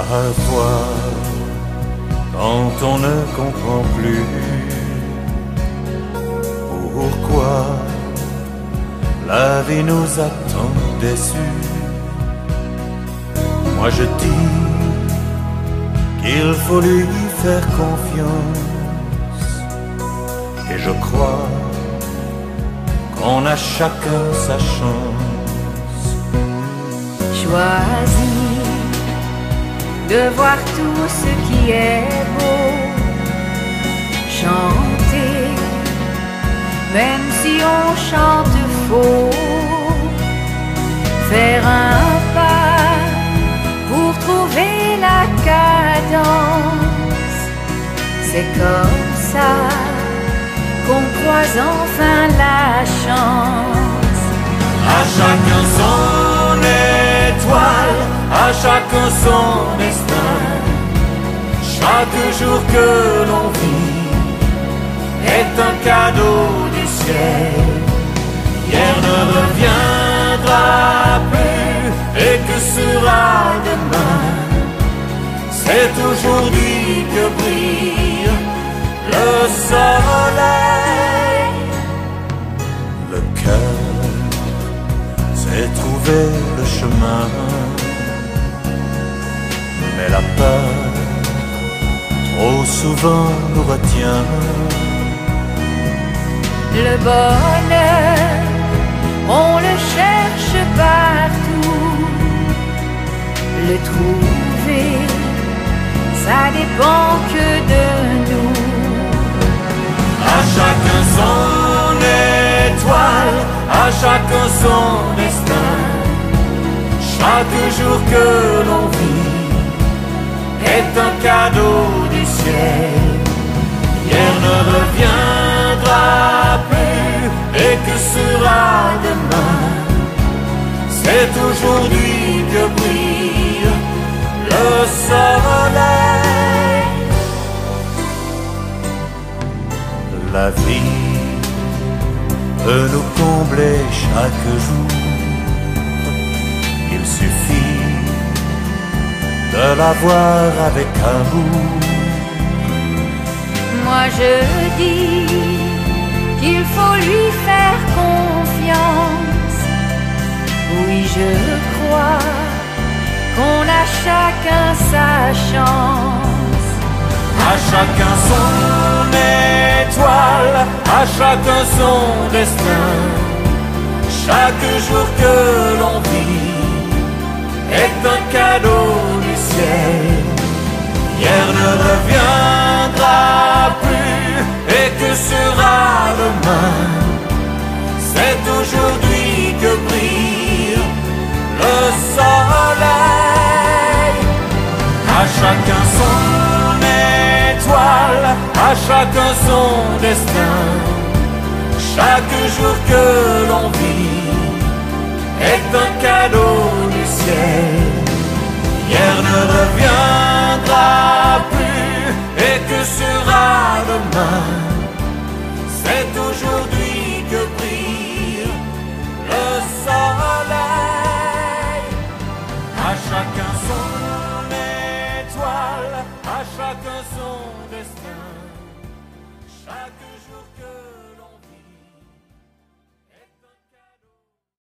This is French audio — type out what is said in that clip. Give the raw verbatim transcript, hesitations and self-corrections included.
Parfois, quand on ne comprend plus pourquoi la vie nous a tant déçus, moi je dis qu'il faut lui faire confiance. Et je crois qu'on a chacun sa chance. Choisis de voir tout ce qui est beau, chanter, même si on chante faux, faire un pas pour trouver la cadence. C'est comme ça qu'on croise enfin la chance. À chacun son étoile, à chacun son destin. Chaque jour que l'on vit est un cadeau du ciel. Hier ne reviendra plus, et que sera demain? C'est aujourd'hui que brille le soleil. Le cœur sait trouver le chemin, mais la peur trop souvent nous retient. Le bonheur, on le cherche partout. Le trouver, ça dépend que de nous. À chacun son étoile, à chacun son destin. Chaque jour que l'on vit est un cadeau du ciel. Hier ne reviendra plus, et que sera demain? C'est aujourd'hui que brille le soleil. La vie peut nous combler chaque jour. Il suffit de la voir avec amour. Moi je dis qu'il faut lui faire confiance. Oui, je crois qu'on a chacun sa chance. À chacun son étoile, à chacun son destin. Chaque jour que l'on vit est un cadeau du ciel. Hier ne reviendra plus, et que sera demain? C'est aujourd'hui que brille le soleil. À chacun son étoile, à chacun son destin. Chaque jour que l'on vit est un cadeau du ciel. Hier ne reviendra plus, et que sera demain? C'est aujourd'hui que brille le soleil. À chacun son étoile, à chacun son destin. Chaque jour que